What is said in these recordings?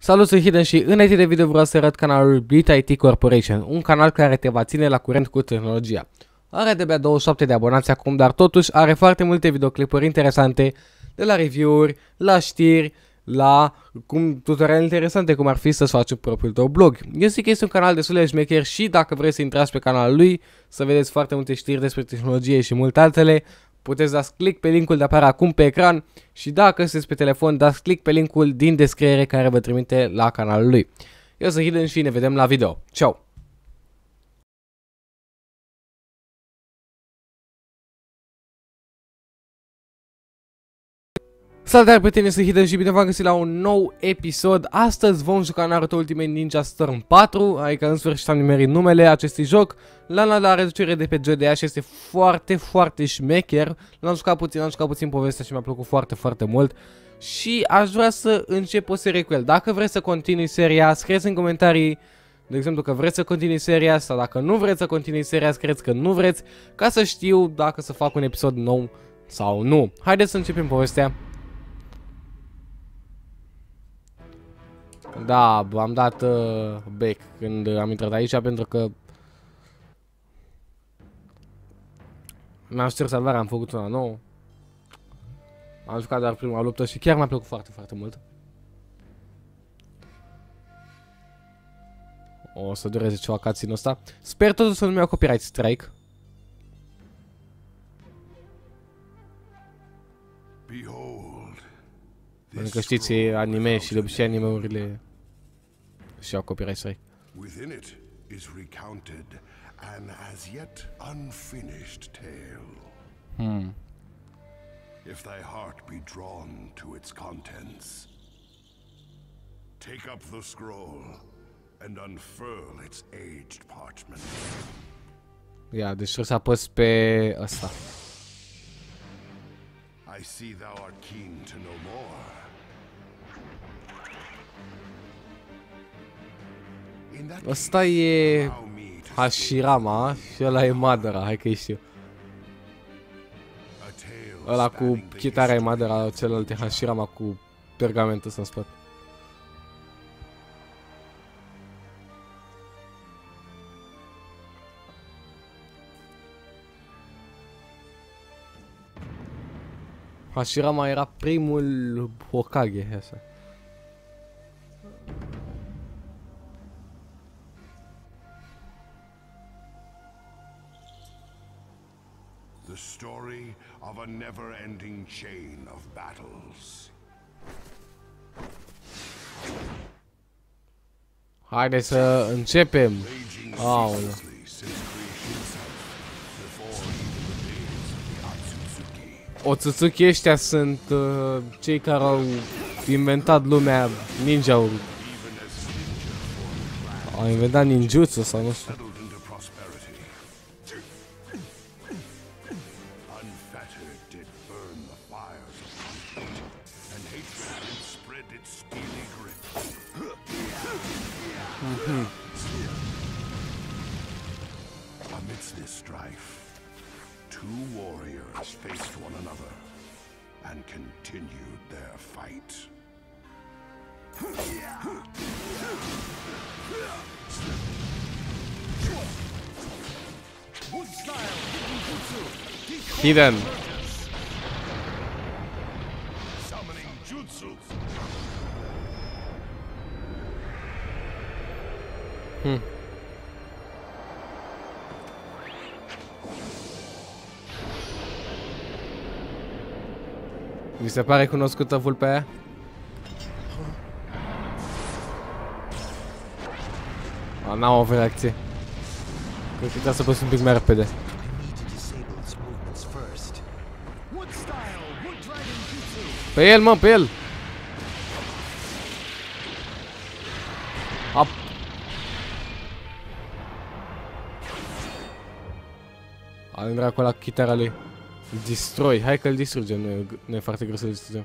Salut, sunt Hidden și înainte de video vreau să arăt canalul Blit IT Corporation, un canal care te va ține la curent cu tehnologia. Are de-abia 27 de abonați acum, dar totuși are foarte multe videoclipuri interesante, de la review-uri, la știri, la tutoriale interesante, cum ar fi să-ți faci propriul tău blog. Eu zic că este un canal destul de șmecher și dacă vreți să intrați pe canalul lui, să vedeți foarte multe știri despre tehnologie și multe altele, puteți dați click pe linkul de apare acum pe ecran și dacă sunteți pe telefon, dați click pe linkul din descriere care vă trimite la canalul lui. Eu sunt Hidden și ne vedem la video. Ciao! Salutare prieteni, sunt Hidden și bine v-am găsit la un nou episod. Astăzi vom juca Naruto Ultimate Ninja Storm 4, adică în sfârșit am nimerit numele acestui joc. L-am luat la reducere de pe GDA și este foarte șmecher. L-am jucat puțin povestea și mi-a plăcut foarte mult. Și aș vrea să încep o serie cu el. Dacă vreți să continui seria, scrieți în comentarii, de exemplu, că vreți să continui seria sau dacă nu vreți să continui seria, scrieți că nu vreți, ca să știu dacă să fac un episod nou sau nu. Haideți să începem povestea. Da, am dat back când am intrat aici pentru că mi-am șters salvarea, am făcut una nouă. Am jucat doar prima luptă și chiar mi-a plăcut foarte mult. O să dureze ceva cutscene-ul ăsta. Sper totuși să nu-mi iau copyright strike. Pentru că știți, anime și de obicei anime-urile și au copyright strike. Within it is recounted an as yet unfinished tale. If thy heart be drawn to its contents, take up the scroll and unfurl its aged parchment. Ia, deci trebuie să apăs pe ăsta. I see thou art keen to know more. Ăsta e Hashirama și ăla e Madara, hai că știu. Ăla cu chitarea e Madara, celălalt e Hashirama cu pergamentul ăsta în spate. Hashirama era primul Hokage, așa. The story of a never-ending chain of battles. Haide să începem. Aoleu. Otsutsuki ăștia sunt cei care au inventat lumea ninja-uri. Au inventat ninjutsu sau nu știu. Amidst this strife, two warriors faced one another and continued their fight. Hidden. Summoning jutsu. Mi se pare cunoscută vulpea aia? N-am o reacție. Cred că trebuie să păs un pic mai repede. Pe el, mă, pe el! Up. A intrat acolo la chitara lui. Destroy, hai că îl distrugem, nu e foarte greu să-l distrugem.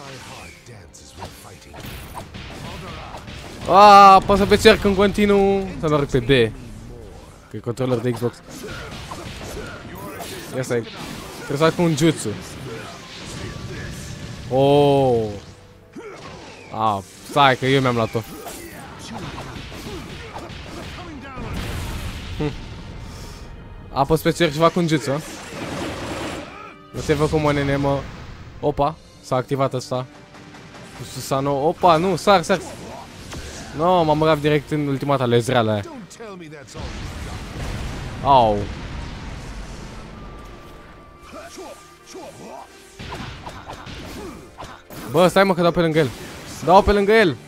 Apasă pe cerc în continuu. Să merg pe B. Că e controller de Xbox. Ia stai. Trebuie să fac un jutsu. Oh. Stai că eu mi-am luat-o. Apăs pe cer și fac un jutsu. Nu te văd cum o nene, mă. Opa, s-a activat ăsta. Susano, opa, nu, sar. No, m-am băgat direct în ultimata lezreală aia. Au. Bă, stai mă că dau pe lângă el. Dau pe lângă el.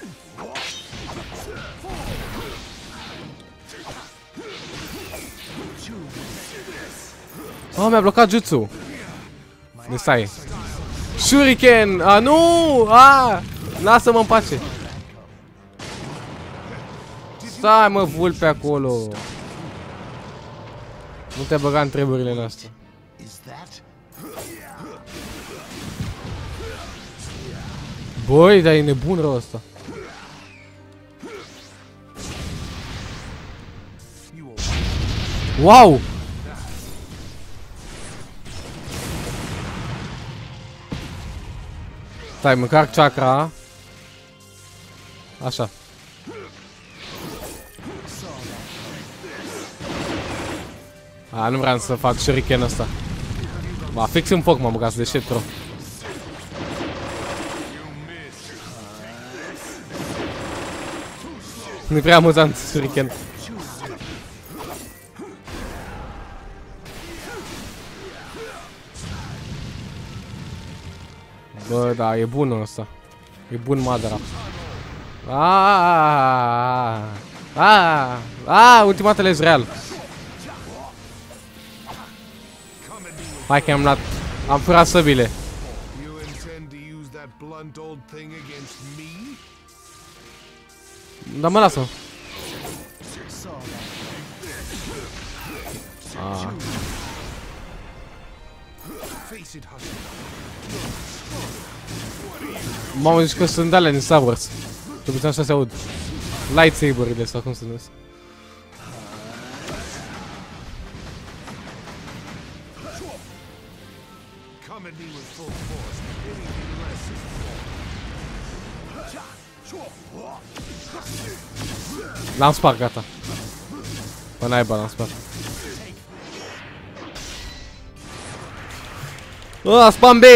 Oh, mi-a blocat jutsu. De stai. Shuriken! Ah, nu! Ah! Lasă-mă în pace. Stai mă, vulpe acolo. Nu te băga în treburile noastre. Băi, dar e nebun rău ăsta. Wow! Stai, măcar chakra. Așa. A, nu vreau să fac shuriken ăsta. Ba, fix în foc m-am băgat, deștept rău. Nu-i prea amuzant shuriken. Bă, da, e bun ăsta. E bun Madara. Ultimatele Ezreal. Hai că am luat. Am furat săbile. Da, mă lasă. Mamă, zici că sunt alea din Star Wars. Trebuie să așa se aud. Lightsaber-urile sau cum se numesc. L-am spart, gata. Bă, naiba, l-am spart. Spam B!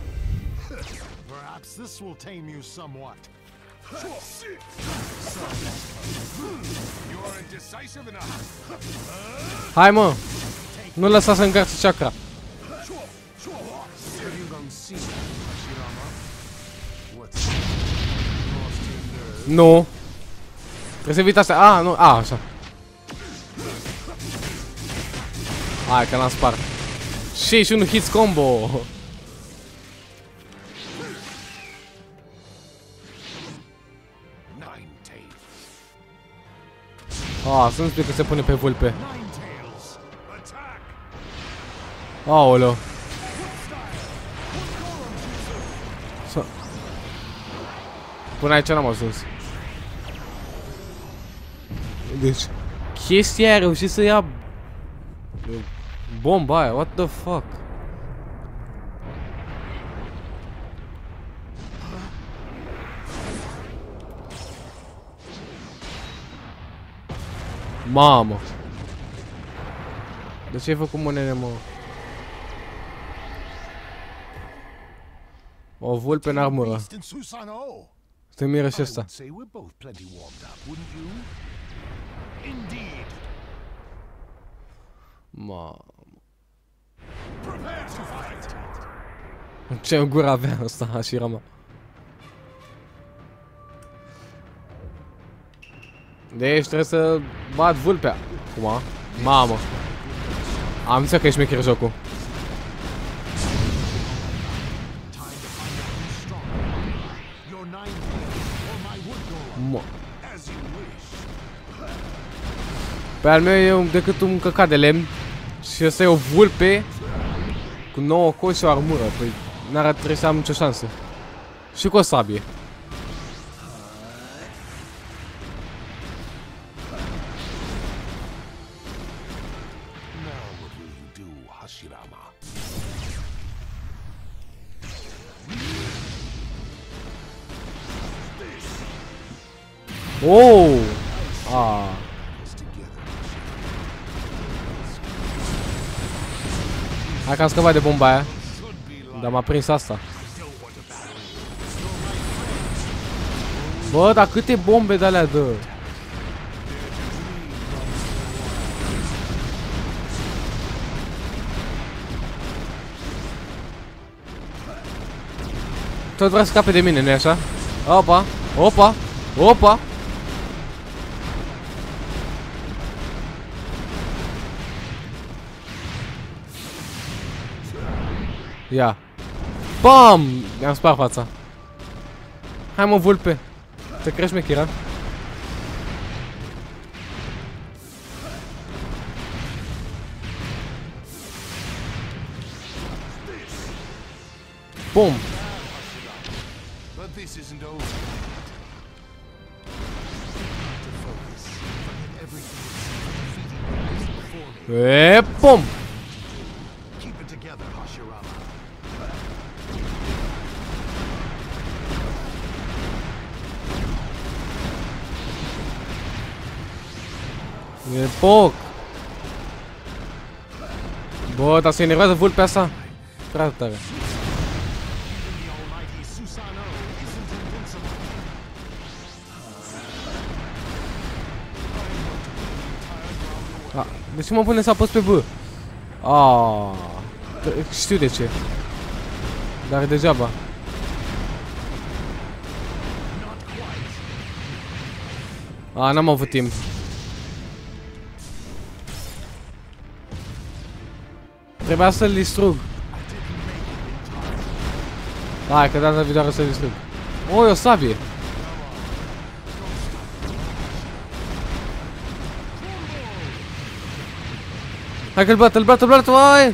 Hai mă! Nu lăsa să încarce chakra. Nu! Trebuie să evit asta. Nu, așa. Hai că l-am spart. Și un hits combo. Să-mi spui că se pune pe vulpe. Aoleu. Până aici n-am ajuns. Deci, chestia aia a reușit să ia bomba aia, what the fuck? Mamă! De ce ai făcut mânele, mă? O vulpe în armură. Te miră și ăsta. Mamă. Ce gură avea ăsta, Hashirama. Deci trebuie să bat vulpea. Cum? Mamă. Am înțeles că e șmecher jocul. Pe al meu e decât un căcat de lemn. Și ăsta e o vulpe cu 9 coși și o armură. Păi n-ar trebui să am nicio șansă. Și cu o sabie. Oh! Ah. Hai că am scăpat de bomba aia. Dar m-a prins asta. Bă, dar câte bombe de-alea dă? Tot vrea să scape de mine, nu-i așa? Opa, opa, opa. Ia. Bam! Mi-am spart fața. Hai mă, vulpe. Te crești mechira? Bum! E, bum! E poc! Bă, dar se enervează vulpea asta? Prea tare. De ce mă pune să apăs pe B? Știu de ce. Dar degeaba. N-am avut timp. Trebuia să-l distrug. Hai, că data viitoare să-l distrug. O, e o sabie. Hai că-l bat, îl bat, hai!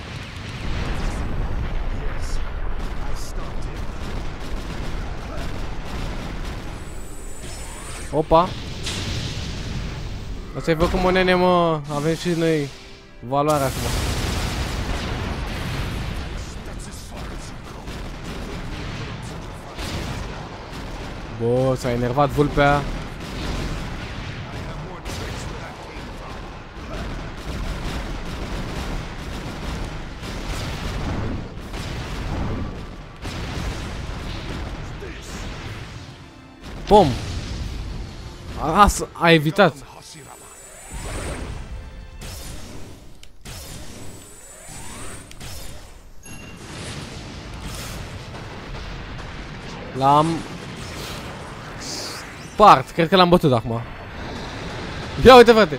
Opa! Asta-i făcut, mă, nene, mă. Avem și noi valoarea acum. Bă, s-a enervat vulpea. Pom! A evitat. L-am spart, cred că l-am bătut acum. Ia uite, frate.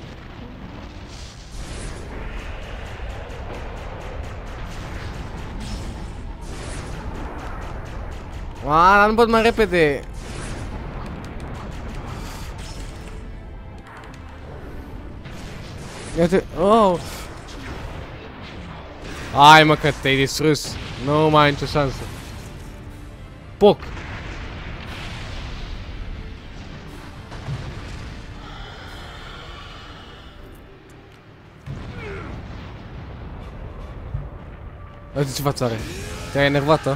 Nu pot mai repede. Iată, oh! Hai mă că te-ai distrus. Nu mai ai nicio șansă. Poc! Uite ce față are. Te-ai enervată?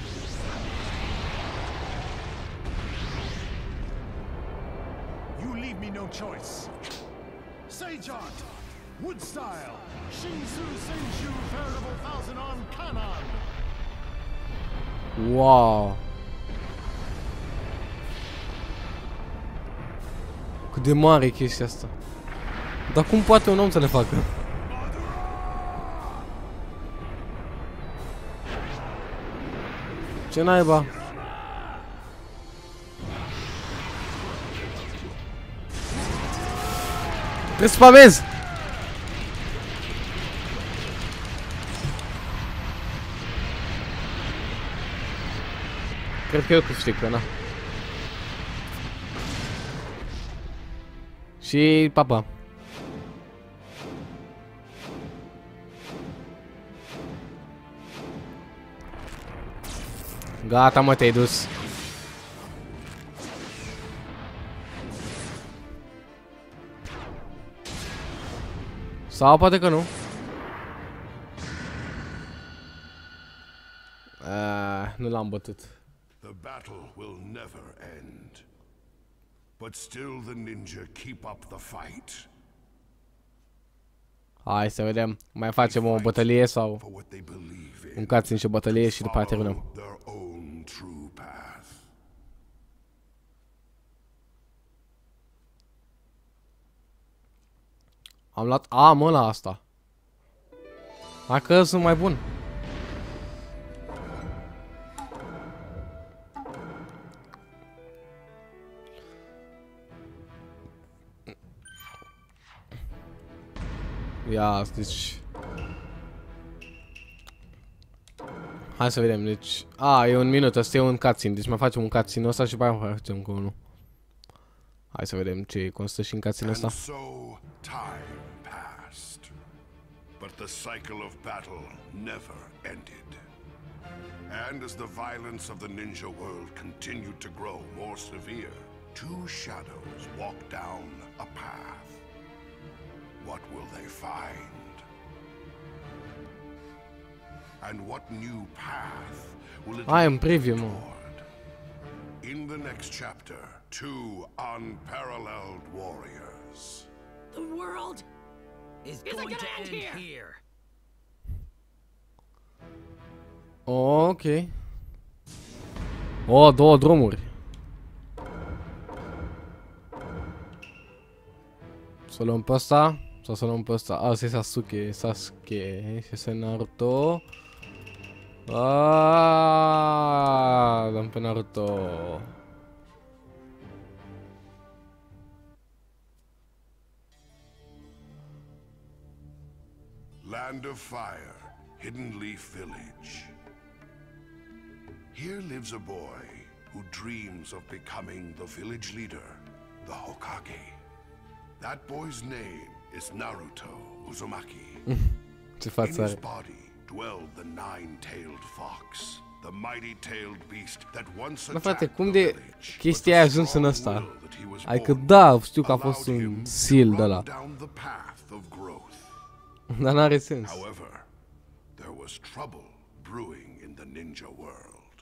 Wow! Cât de mare e chestia asta. Dar cum poate un om să le facă? Ce naiba? Trebuie să spamez! Cred că eu câștig, că na. Și papa. Gata, mă, te-ai dus. Sau poate că nu. Nu l-am bătut. The battle will never end. but still the ninja keep up the fight. Hai să vedem. Mai facem o bătălie sau For what they believe in. un cutscene și o bătălie și după aceea terminăm. Follow their own true path. Am luat mă la asta. Hai că sunt mai bun. Ia, deci... Hai să vedem, deci... e un minut, ăsta e un cutscene, deci mai facem un cutscene ăsta și mai facem cu unul. Hai să vedem ce constă și în cutscene ăsta. And so time passed, but the cycle of battle never ended. And as the violence of the ninja world continued to grow more severe, two shadows walked down a path. What will they find? And what new path will it Hai în lead preview, mă. toward? In the next chapter, two unparalleled warriors. The world Is Is it going to gonna end end here. Ok. Două drumuri. Să luăm pe ăsta sau să luăm pe ăsta? Asta e Sasuke și este Naruto. Dăm pe Naruto. Land of Fire, Hidden Leaf Village. Here lives a boy who dreams of becoming the village leader, the Hokage. That boy's name is Naruto Uzumaki. Ce In față his are. body dwelled the nine-tailed fox, the mighty-tailed beast that once Bă, frate, attacked cum the de village, chestia but aia a the ajuns în strong ăsta? will that he was Adică born da, știu că a fost allowed un him to seal de run la. down the path of growth. Dar n-are sens. However, there was trouble brewing in the ninja world.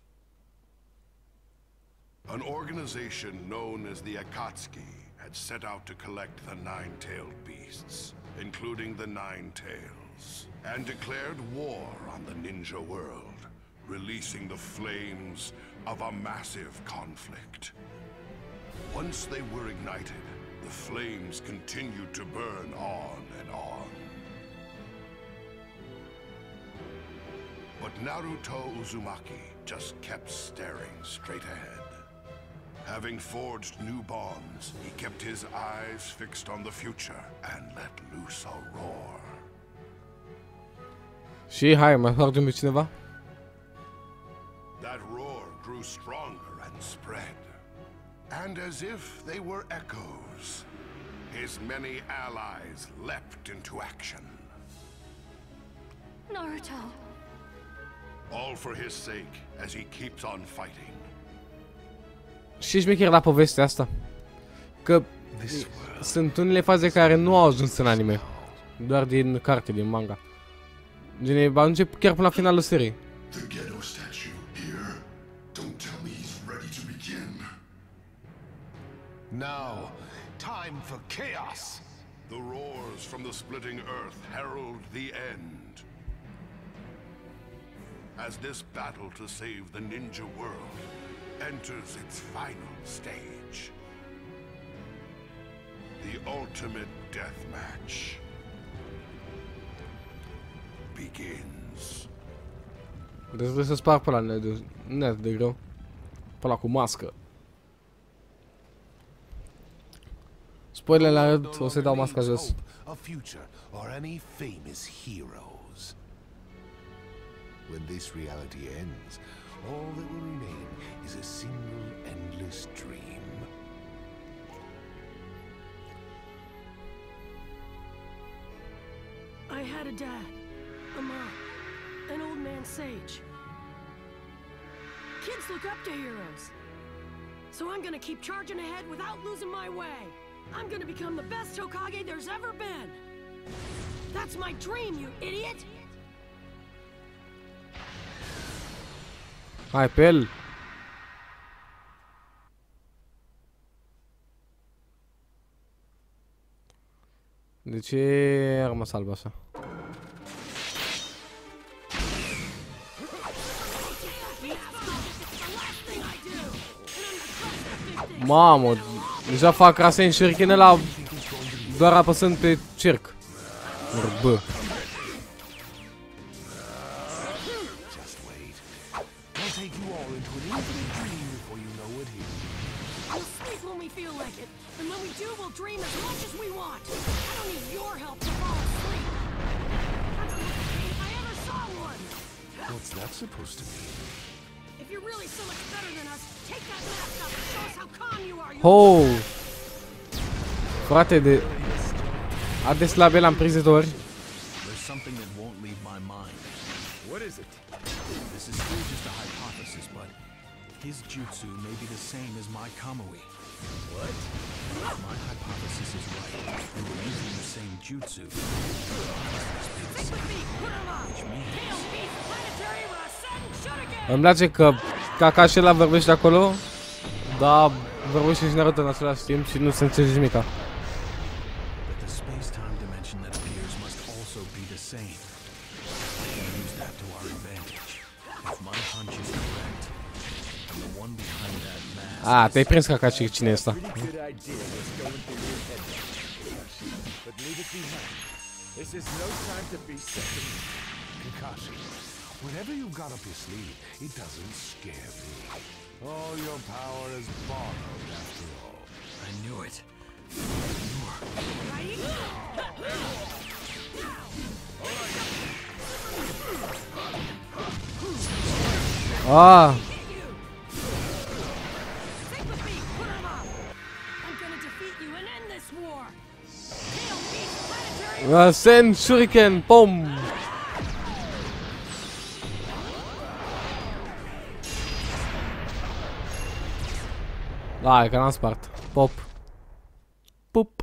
An organization known as the Akatsuki had set out to collect the nine-tailed beasts, including the Nine Tails, and declared war on the ninja world, releasing the flames of a massive conflict. Once they were ignited, the flames continued to burn on and on. But Naruto Uzumaki just kept staring straight ahead. Having forged new bonds, he kept his eyes fixed on the future and let loose a roar. Și hai, mai facem pe cineva? That roar grew stronger and spread. And as if they were echoes, his many allies leapt into action. Naruto. All for his sake as he keeps on fighting. Și șmecher la povestea asta. Că sunt unele faze care nu au ajuns în anime. Doar din carte, din manga. Din ajunge chiar până la finalul seriei. The Gedo statue here. Don't tell me he's ready to begin. Now, time for chaos. The roars from the splitting earth herald the end. As this battle to save the ninja world enters its final stage. The ultimate death match begins. Deci trebuie să sparg pe ăla, nu e atât de greu. Pe ăla cu mască. Spoiler la rând, o să-i dau masca jos. A future or any famous heroes. When this reality ends, all that will remain is a single endless dream. I had a dad, a mom, an old man sage. Kids look up to heroes. So I'm gonna keep charging ahead without losing my way. I'm gonna become the best Hokage there's ever been. That's my dream, you idiot! Hai pe el. De ce a rămas alb așa? Mamă, deja fac Rasen Shuriken ăla doar apăsând pe cerc. Bă. What's that supposed to mean? If you're really so much better than us, take that mask off and show us how calm you are. Oh! Frate de... Ades la bela împrinzători. There's something that won't leave my mind. What is it? This is still just a hypothesis, but his jutsu may be the same as my Kamui. What? If my hypothesis is right, and we're using the same jutsu, which means... Îmi place că Kakashi ăla vorbește acolo, dar vorbește și Naruto în același timp și nu se înțelege nimica. But the space-time dimension that appears must also be the same. We can use that to our advantage. If my hunch is correct, and the one behind that mask... Ah, te-ai prins Kakashi, cine e ăsta? This is no time to be second. Kakashi, whatever you got up your sleeve, it doesn't scare me. All your power is borrowed after all. I knew it. Ah! Rasen Shuriken, pom! Da, e că n-am spart. Pop. Pup.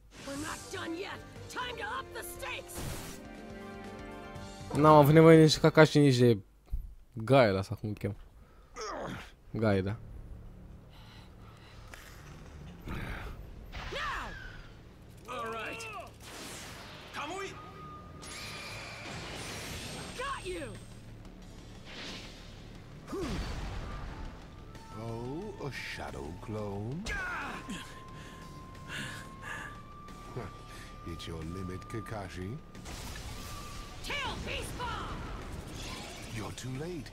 N-am avut nevoie nici Kakashi, nici de Gaia ăla, sau cum îl chem. Gaia, da. Oh, a shadow clone? It's your limit, Kakashi. Tail beast bomb! You're too late.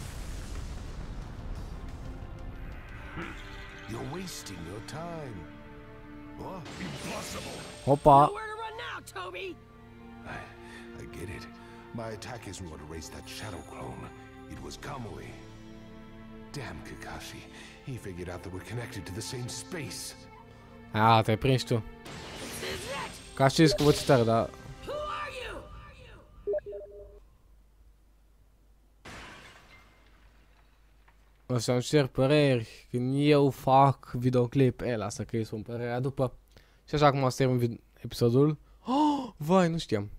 You're wasting your time. What? Impossible. Opa. Nowhere to run now, Toby. I get it. My attack isn't what erased that shadow clone. It was Kamui. Damn Kakashi. He figured out that we're connected to the same space. Ah, te-ai prins tu. Ca știți cu voce tare, dar... O să-mi cer păreri când eu fac videoclip. Lasă că îi spun părerea după. Și așa cum o să termin episodul. Oh, vai, nu știam.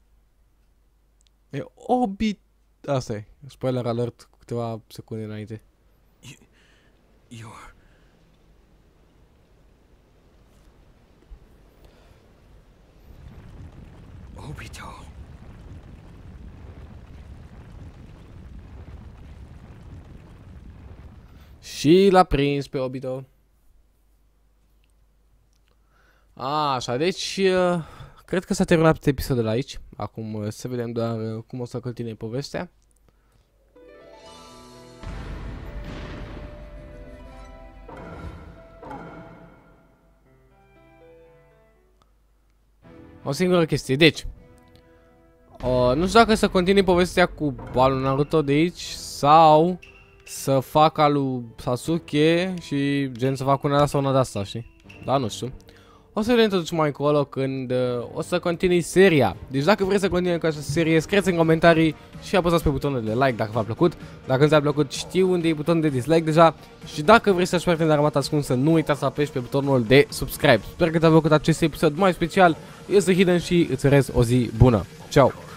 E Obit... Asta e. Spoiler alert cu câteva secunde înainte. You're... Obito. Și l-a prins pe Obito. Așa, deci cred că s-a terminat episodul aici. Acum să vedem doar cum o să continue povestea. O singură chestie, deci nu știu dacă să continui povestea cu balul Naruto de aici sau să fac al lui Sasuke și gen să fac una sau una de asta, știi? Dar nu știu. O să vedem totuși mai încolo când o să continui seria. Deci dacă vreți să continui cu această serie, scrieți în comentarii și apăsați pe butonul de like dacă v-a plăcut. Dacă nu ți-a plăcut, știu unde e butonul de dislike deja. Și dacă vrei să faci parte din Armata Ascunsă, nu uita să apeși pe butonul de subscribe. Sper că ți-a plăcut acest episod mai special. Eu sunt Hidden și îți urez o zi bună. Ciao!